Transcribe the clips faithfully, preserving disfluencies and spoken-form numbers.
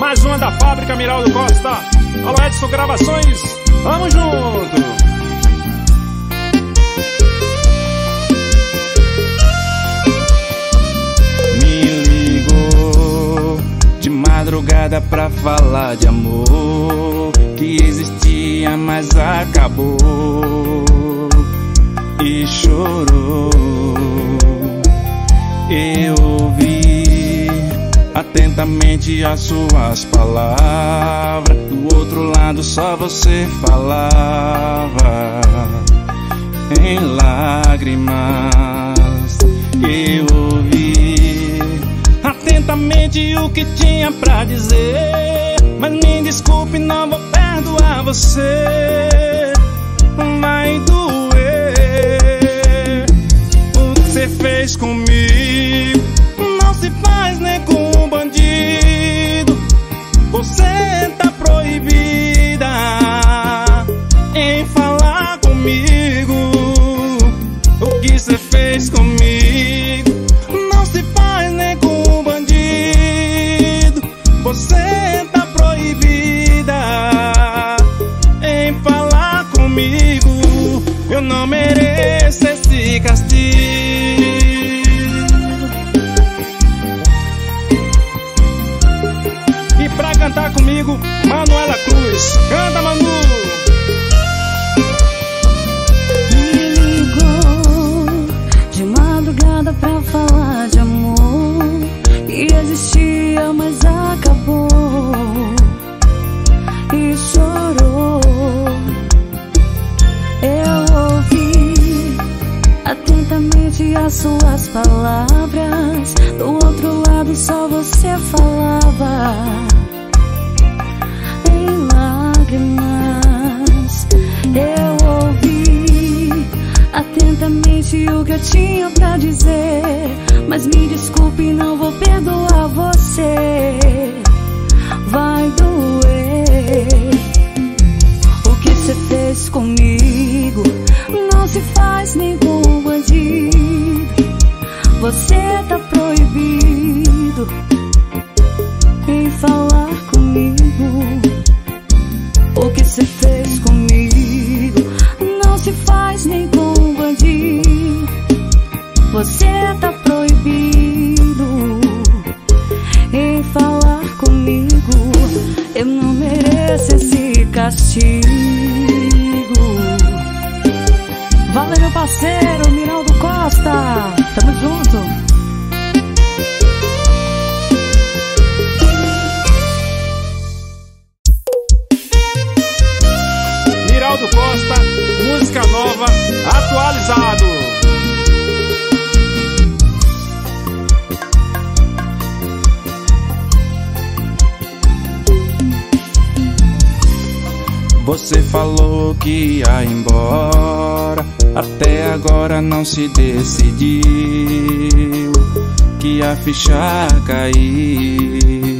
Mais uma da fábrica Miraldo Costa. Alô, Edson Gravações, vamos junto. Me ligou de madrugada pra falar de amor que existia, mas acabou. E chorou. Eu ouvi atentamente as suas palavras. Do outro lado só você falava em lágrimas. Eu ouvi atentamente o que tinha pra dizer, mas me desculpe, não vou perdoar você. Vai doer. O que você fez comigo não se faz nem com um bandido. Você tá proibida em falar comigo. O que você fez comigo não se faz nem com um bandido. Você tá proibida em falar comigo. Eu não mereço esse castigo. E pra cantar comigo, Manuela Cruz. Canta, Manu! Me ligou de madrugada pra falar de amor que existia, mas acabou. E chorou. Eu ouvi atentamente as suas palavras. Do outro lado só você falava em lágrimas. Eu ouvi atentamente o que eu tinha pra dizer, mas me desculpe, não vou perdoar você. Vai doer. O que você fez comigo não se faz nem com um bandido. Você tá proibido em falar comigo. O que você fez comigo não se faz nem com um bandido. Você tá proibido em falar comigo. Eu não mereço esse castigo. Valeu, meu parceiro Miraldo Costa. Tamo junto. Miraldo Costa, música nova, atualizado. Você falou que ia embora, até agora não se decidiu, que a ficha caiu.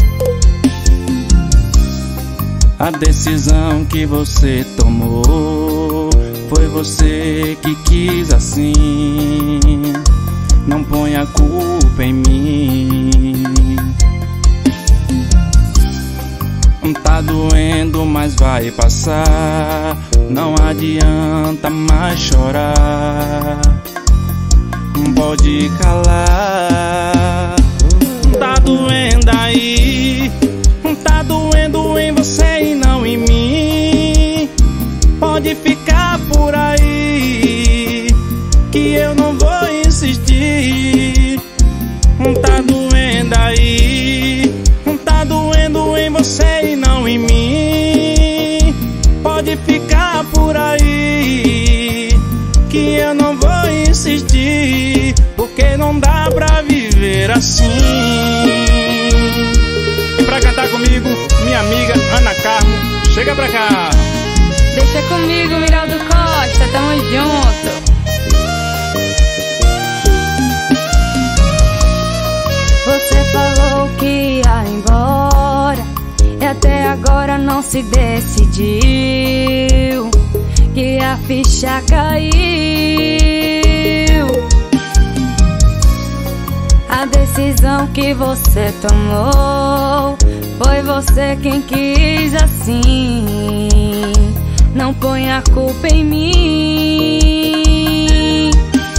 A decisão que você tomou foi você que quis assim. Não põe a culpa em mim. Tá doendo, mas vai passar. Não adianta mais chorar. Pode calar. Tá doendo aí, tá doendo em você e não em mim. Pode ficar por aí, que eu não vou insistir. Tá doendo aí, tá doendo em você e não em mim. Pode ficar por aí, que eu não vou insistir, porque não dá pra viver assim. E pra cantar comigo, minha amiga Ana Carmo, chega pra cá. Deixa comigo, Miraldo Costa, tamo junto. Você falou que ia embora e até agora não se decidiu, que a ficha caiu. A decisão que você tomou Foi você quem quis assim. Não põe a culpa em mim.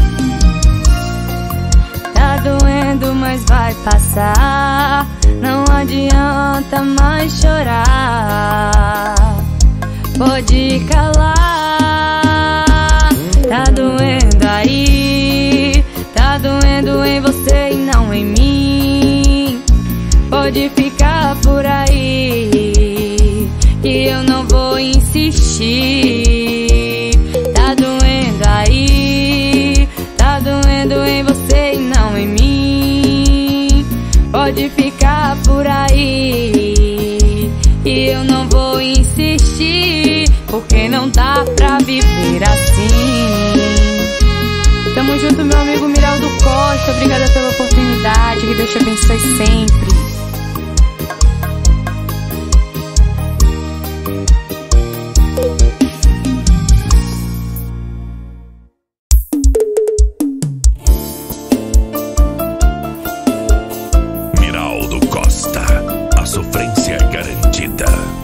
Tá doendo, mas vai passar. Não adianta mais chorar. Pode calar. Tá doendo aí. Tá doendo em você e não em mim. Pode ficar por aí, que eu não vou insistir. Tá doendo aí. Tá doendo em você e não em mim. Pode ficar por aí, que eu não vou insistir, porque não dá pra viver assim. Tamo junto, meu amigo Miraldo Costa. Obrigada pela oportunidade. Que Deus te abençoe sempre. Miraldo Costa, a sofrência é garantida.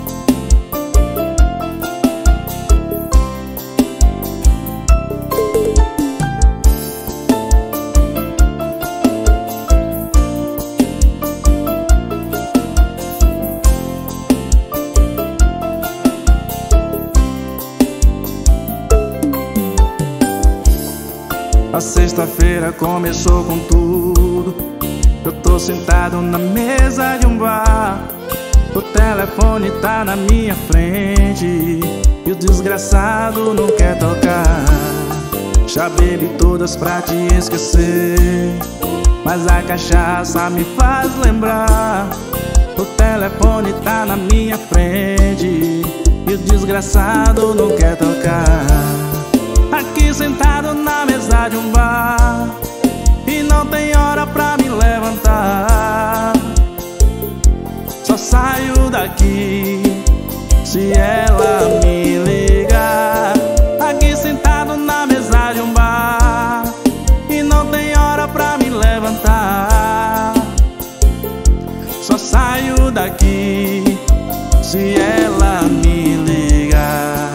A sexta-feira começou com tudo. Eu tô sentado na mesa de um bar. O telefone tá na minha frente e o desgraçado não quer tocar. Já bebi todas pra te esquecer, mas a cachaça me faz lembrar. O telefone tá na minha frente e o desgraçado não quer tocar. Aqui sentado na mesa de um bar e não tem hora pra me levantar. Só saio daqui se ela me ligar. Aqui sentado na mesa de um bar e não tem hora pra me levantar. Só saio daqui se ela me ligar.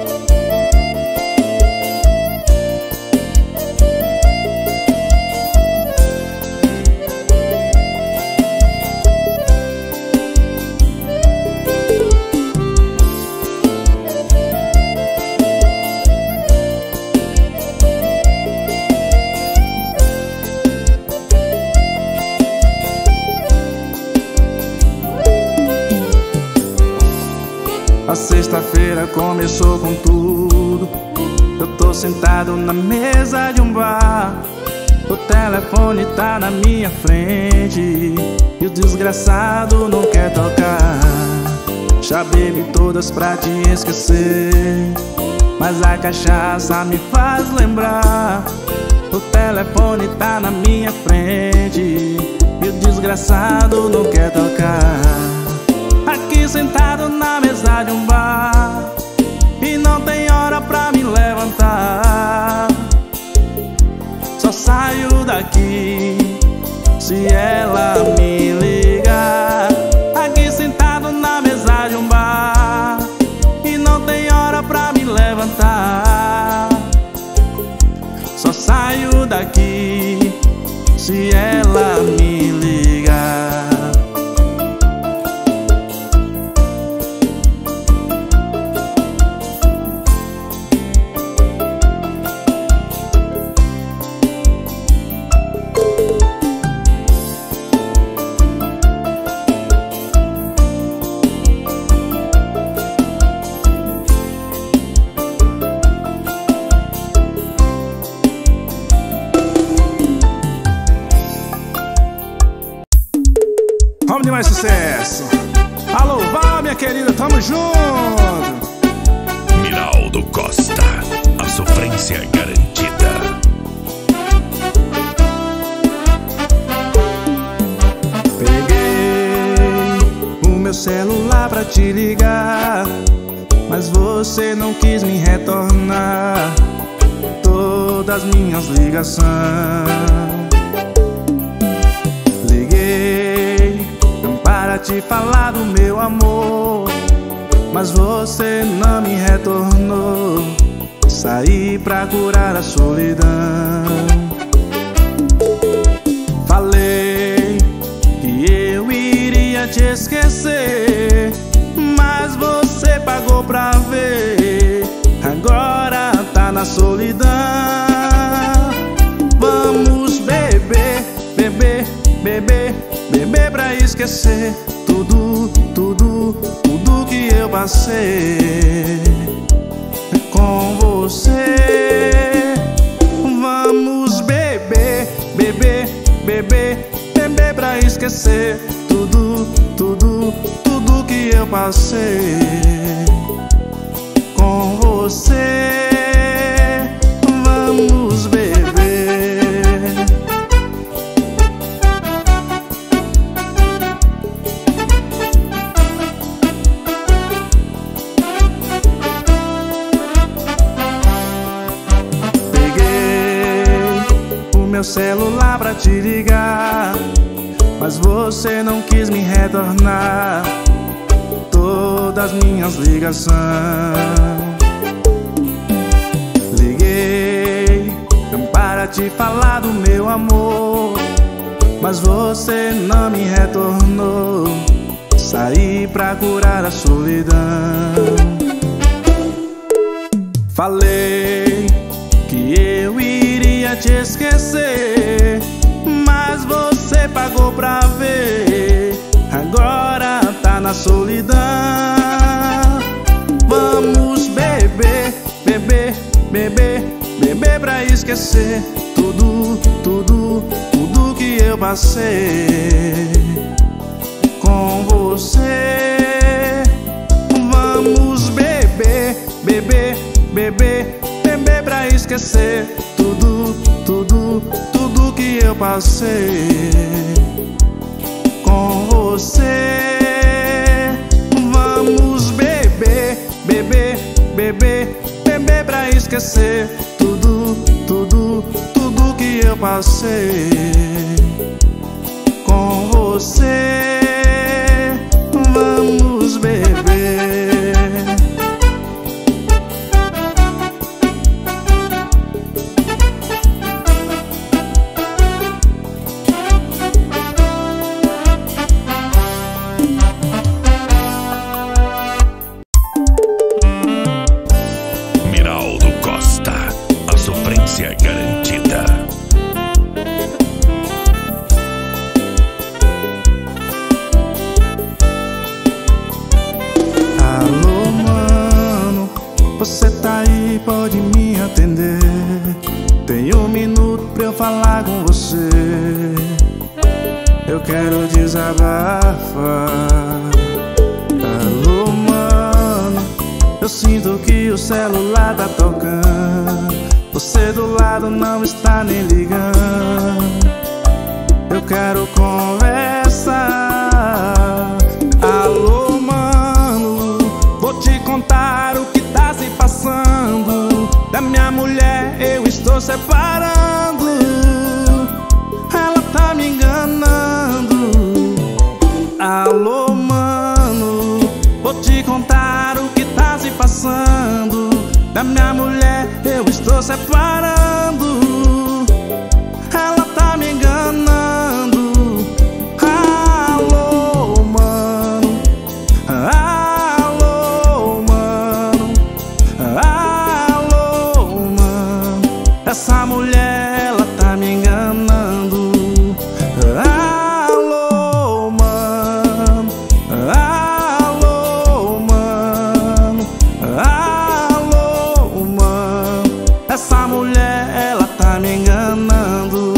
A sexta-feira começou com tudo. Eu tô sentado na mesa de um bar. O telefone tá na minha frente e o desgraçado não quer tocar. Já bebi todas pra te esquecer, mas a cachaça me faz lembrar. O telefone tá na minha frente e o desgraçado não quer tocar. Aqui sentado na mesa de um bar e não tem hora pra me levantar. Só saio daqui se ela me ligar. Aqui sentado na mesa de um bar e não tem hora pra me levantar. Só saio daqui se ela me ligar. Vamos de mais sucesso. Alô, Val, minha querida, tamo junto. Miraldo Costa, a sofrência é garantida. Peguei o meu celular pra te ligar, mas você não quis me retornar todas as minhas ligações. Liguei não para te falar do saí pra curar a solidão. Falei que eu iria te esquecer, mas você pagou pra ver. Agora tá na solidão. Vamos beber, beber, beber, beber pra esquecer tudo, tudo, tudo que eu passei com você. Vamos beber, beber, beber, beber pra esquecer tudo, tudo, tudo que eu passei com você. Vamos beber. Meu celular pra te ligar, mas você não quis me retornar todas minhas ligações. Liguei para te falar do meu amor, mas você não me retornou. Saí pra curar a solidão. Falei que eu iria te esquecer, mas você pagou pra ver. Agora tá na solidão. Vamos beber, beber, beber, beber pra esquecer tudo, tudo, tudo que eu passei com você. Vamos beber, beber, beber, beber pra esquecer tudo, tudo, tudo que eu passei com você. Vamos beber, beber, beber, beber pra esquecer tudo, tudo, tudo que eu passei com você. Vamos beber. Garantida. Alô, mano, você tá aí, pode me atender? Tem um minuto pra eu falar com você. Eu quero desabafar. Alô, mano, eu sinto que o celular tá tocando. Você do lado não está nem ligando. Eu quero conversar. Alô, mano, vou te contar o que tá se passando. Da minha mulher eu estou separando. Ela tá me enganando. Alô, mano, vou te contar o que tá se passando. Da minha mulher eu estou separando. Ela tá me enganando. Alô, mano. Alô, mano. Alô, mano. Essa mulher, ela tá me enganando. Alô, mano. Alô, mano. Alô, essa mulher, ela tá me enganando.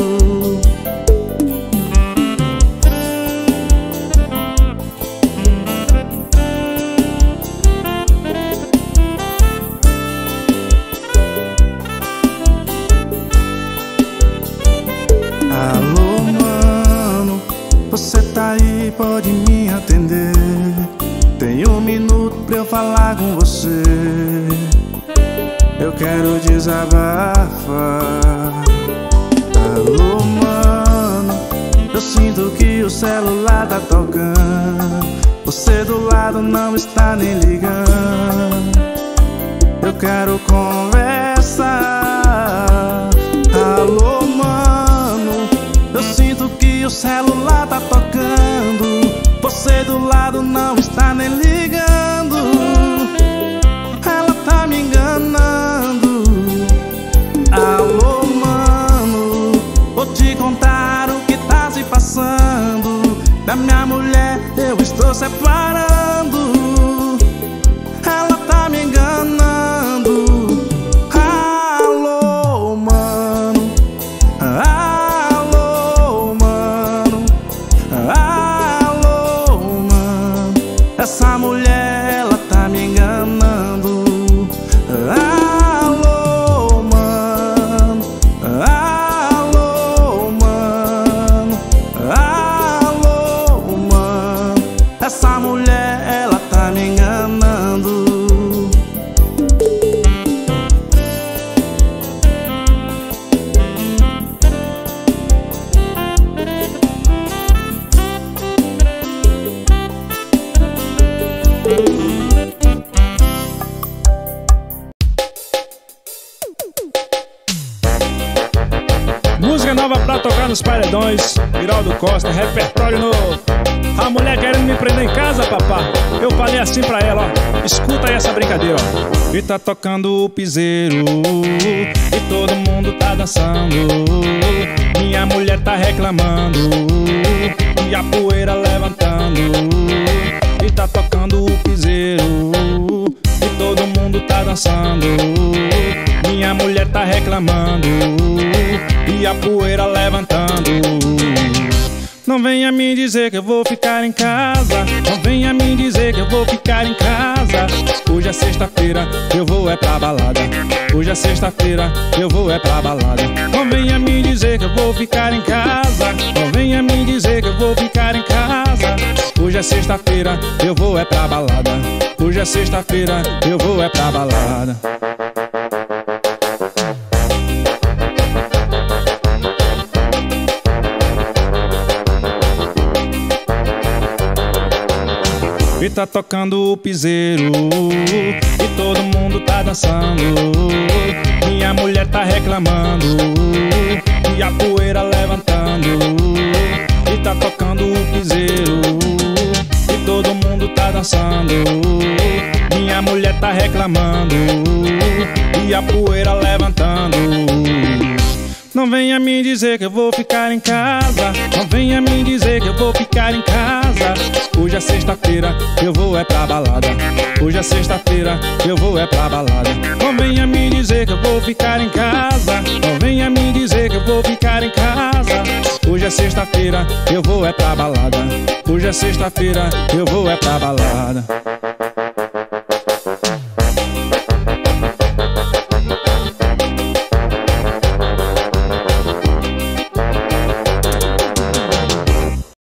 Alô, mano, você tá aí, pode me atender? Tem um minuto pra eu falar com você. Eu quero desabafar. Alô, mano, eu sinto que o celular tá tocando. Você do lado não está nem ligando. Eu quero conversar. conversar. Alô, mano, eu sinto que o celular tá tocando. Você do lado não está nem ligando. Ela tá me enganando. Alô, mano, vou te contar o que tá se passando. Da minha mulher eu estou separando. Ela tá me enganando. Alô, mano. Alô, mano. Alô, mano. Essa mulher, ela tá me enganando. Alô, mano. Alô, mano. Alô, mano. Essa mulher, ela tá me enganando. Música nova pra tocar nos paredões, Iraldo Costa, repertório novo. A mulher querendo me prender em casa, papá. Eu falei assim pra ela, ó, escuta aí essa brincadeira, ó. E tá tocando o piseiro e todo mundo tá dançando. Minha mulher tá reclamando e a poeira levantando. E tá tocando o piseiro e todo mundo tá dançando. Minha mulher tá reclamando e a poeira levantando. Não venha me dizer que eu vou ficar em casa. Não venha me dizer que eu vou ficar em casa. Hoje é sexta-feira, eu vou é pra balada. Hoje é sexta-feira, eu vou é pra balada. Não venha me dizer que eu vou ficar em casa. Não venha me dizer que eu vou ficar em casa. Hoje é sexta-feira, eu vou é pra balada. Hoje é sexta-feira, eu vou é pra balada. E tá tocando o piseiro e todo mundo tá dançando. Minha mulher tá reclamando e a poeira levantando. E tá tocando o piseiro e todo mundo tá dançando. Minha mulher tá reclamando e a poeira levantando. Não venha me dizer que eu vou ficar em casa. Não venha me dizer que eu vou ficar em casa. Hoje é sexta-feira, eu vou é pra balada. Hoje é sexta-feira, eu vou é pra balada. Não venha me dizer que eu vou ficar em casa. Não venha me dizer que eu vou ficar em casa. Hoje é sexta-feira, eu vou é pra balada. Hoje é sexta-feira, eu vou é pra balada.